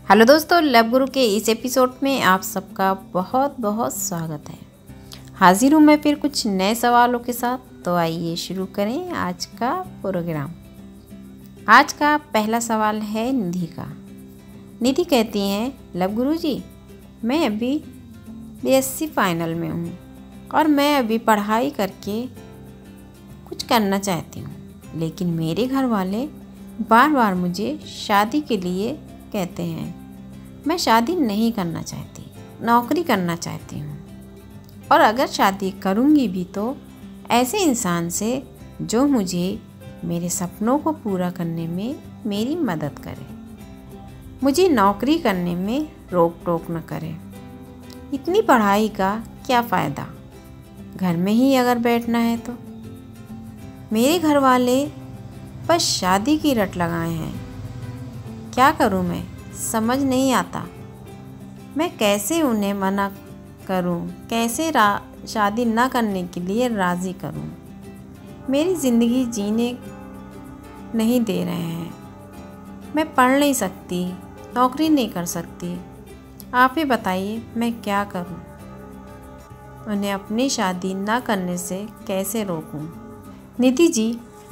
Hello दोस्तों, love गुरु के इस एपिसोड में आप सबका बहुत बहुत स्वागत है। हाजिर हूँ मैं फिर कुछ नए सवालों के साथ। तो आइए शुरू करें आज का प्रोग्राम। आज का पहला सवाल है निधि का। निधि कहती हैं, लव गुरु जी, मैं अभी बीएससी फाइनल में हूँ और मैं अभी पढ़ाई करके कुछ करना चाहती हूँ, लेकिन मेरे घर वाले बार बार मुझे शादी के लिए कहते हैं। मैं शादी नहीं करना चाहती, नौकरी करना चाहती हूँ, और अगर शादी करूँगी भी तो ऐसे इंसान से जो मुझे मेरे सपनों को पूरा करने में मेरी मदद करे, मुझे नौकरी करने में रोक टोक न करे। इतनी पढ़ाई का क्या फ़ायदा, घर में ही अगर बैठना है तो। मेरे घर वाले बस शादी की रट लगाए हैं। क्या करूं मैं, समझ नहीं आता। मैं कैसे उन्हें मना करूं, कैसे शादी ना करने के लिए राज़ी करूं। मेरी ज़िंदगी जीने नहीं दे रहे हैं। मैं पढ़ नहीं सकती, नौकरी नहीं कर सकती। आप ही बताइए मैं क्या करूं। उन्हें अपनी शादी ना करने से कैसे रोकूं। निधि जी,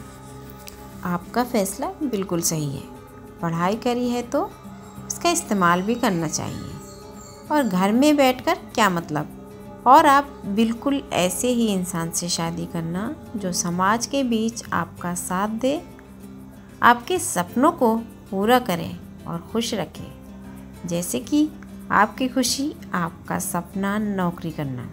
आपका फ़ैसला बिल्कुल सही है। पढ़ाई करी है तो उसका इस्तेमाल भी करना चाहिए, और घर में बैठकर क्या मतलब। और आप बिल्कुल ऐसे ही इंसान से शादी करना जो समाज के बीच आपका साथ दे, आपके सपनों को पूरा करे और खुश रखे। जैसे कि आपकी खुशी, आपका सपना नौकरी करना।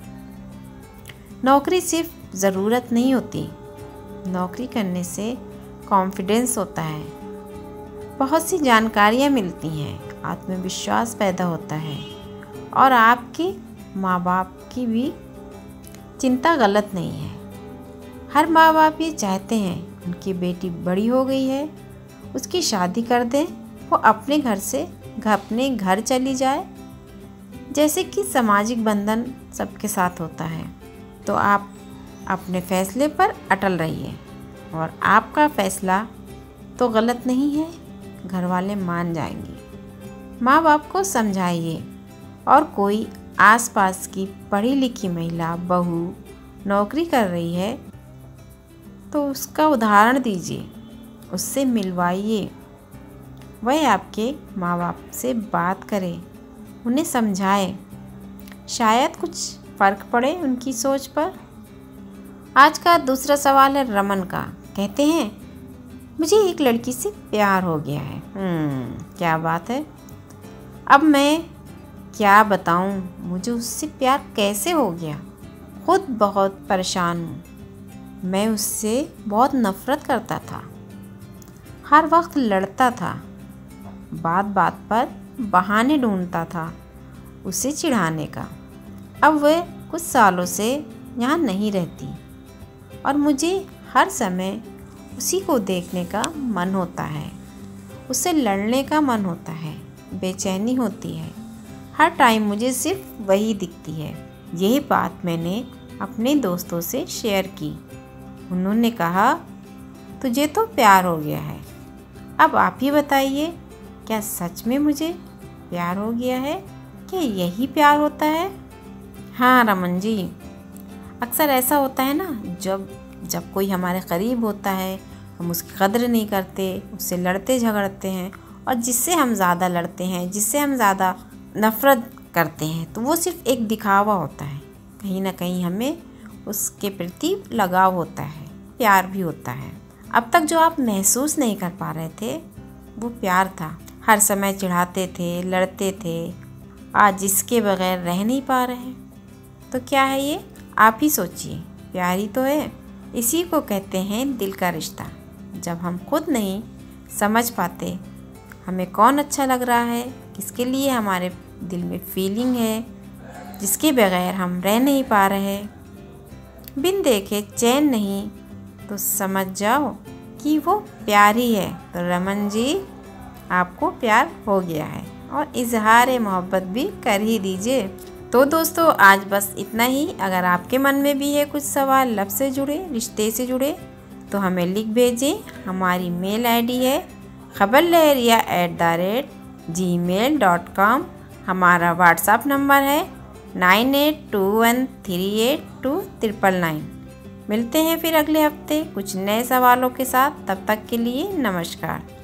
नौकरी सिर्फ ज़रूरत नहीं होती, नौकरी करने से कॉन्फिडेंस होता है, बहुत सी जानकारियाँ मिलती हैं, आत्मविश्वास पैदा होता है, और आपके माँ बाप की भी चिंता गलत नहीं है। हर माँ बाप ये चाहते हैं उनकी बेटी बड़ी हो गई है, उसकी शादी कर दें, वो अपने घर से अपने घर चली जाए। जैसे कि सामाजिक बंधन सबके साथ होता है। तो आप अपने फैसले पर अटल रहिए, और आपका फैसला तो गलत नहीं है, घर वाले मान जाएंगे। माँ बाप को समझाइए, और कोई आसपास की पढ़ी लिखी महिला बहू नौकरी कर रही है तो उसका उदाहरण दीजिए, उससे मिलवाइए। वह आपके माँ बाप से बात करे, उन्हें समझाए, शायद कुछ फ़र्क पड़े उनकी सोच पर। आज का दूसरा सवाल है रमन का। कहते हैं, मुझे एक लड़की से प्यार हो गया है। क्या बात है। अब मैं क्या बताऊं, मुझे उससे प्यार कैसे हो गया। खुद बहुत परेशान हूँ। मैं उससे बहुत नफ़रत करता था, हर वक्त लड़ता था, बात बात पर बहाने ढूंढता था उसे चिढ़ाने का। अब वह कुछ सालों से यहाँ नहीं रहती, और मुझे हर समय उसी को देखने का मन होता है, उससे लड़ने का मन होता है, बेचैनी होती है। हर टाइम मुझे सिर्फ वही दिखती है। यही बात मैंने अपने दोस्तों से शेयर की। उन्होंने कहा, तुझे तो प्यार हो गया है। अब आप ही बताइए, क्या सच में मुझे प्यार हो गया है? क्या यही प्यार होता है? हाँ रमन जी, अक्सर ऐसा होता है ना, जब कोई हमारे करीब होता है हम उसकी कदर नहीं करते, उससे लड़ते झगड़ते हैं, और जिससे हम ज़्यादा लड़ते हैं, जिससे हम ज़्यादा नफ़रत करते हैं, तो वो सिर्फ एक दिखावा होता है। कहीं ना कहीं हमें उसके प्रति लगाव होता है, प्यार भी होता है। अब तक जो आप महसूस नहीं कर पा रहे थे वो प्यार था। हर समय चिढ़ाते थे, लड़ते थे, आज इसके बगैर रह नहीं पा रहे। तो क्या है ये, आप ही सोचिए। प्यार ही तो है। इसी को कहते हैं दिल का रिश्ता। जब हम खुद नहीं समझ पाते हमें कौन अच्छा लग रहा है, किसके लिए हमारे दिल में फीलिंग है, जिसके बगैर हम रह नहीं पा रहे, बिन देखे चैन नहीं, तो समझ जाओ कि वो प्यार ही है। तो रमन जी, आपको प्यार हो गया है, और इजहार मोहब्बत भी कर ही दीजिए। तो दोस्तों, आज बस इतना ही। अगर आपके मन में भी है कुछ सवाल लव से जुड़े, रिश्ते से जुड़े, तो हमें लिख भेजें। हमारी मेल आईडी है खबरलहरिया@gmail.com। gmail.com। हमारा व्हाट्सएप नंबर है 9821382999। मिलते हैं फिर अगले हफ्ते कुछ नए सवालों के साथ। तब तक के लिए नमस्कार।